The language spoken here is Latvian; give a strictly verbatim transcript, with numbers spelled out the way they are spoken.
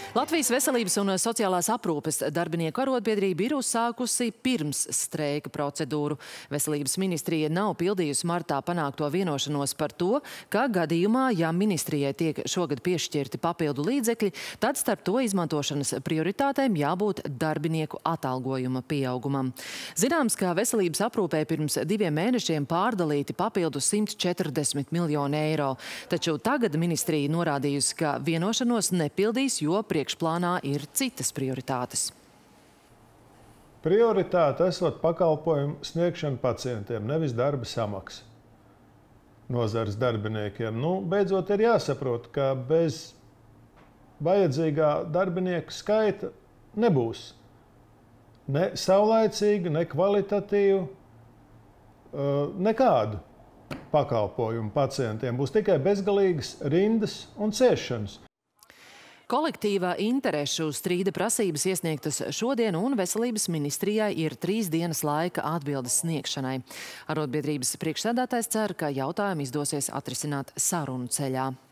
Latvijas Veselības un sociālās aprūpes darbinieku arotbiedrība ir uzsākusi pirms streika procedūru. Veselības ministrija nav pildījusi martā panākto vienošanos par to, ka gadījumā, ja ministrijai tiek šogad piešķirti papildu līdzekļi, tad starp to izmantošanas prioritātēm jābūt darbinieku atalgojuma pieaugumam. Zināms, ka veselības aprūpē pirms diviem mēnešiem pārdalīti papildu simt četrdesmit miljoni eiro, taču tagad ministrija norādījusi, ka vienošanos nepildīs, jo priekšplānā ir citas prioritātes. Prioritāte esot pakalpojumu sniegšana pacientiem, nevis darba samaksa nozares darbiniekiem. Nu, beidzot ir jāsaprot, ka bez vajadzīgā darbinieku skaita nebūs ne saulaicīgu, ne kvalitatīvu, nekādu pakalpojumu pacientiem. Būs tikai bezgalīgas rindas un ciešanas. Kolektīvā interešu strīda prasības iesniegtas šodien, un Veselības ministrijai ir trīs dienas laika atbildes sniegšanai. Arotbiedrības priekšsēdētājs cer, ka jautājumu izdosies atrisināt sarunu ceļā.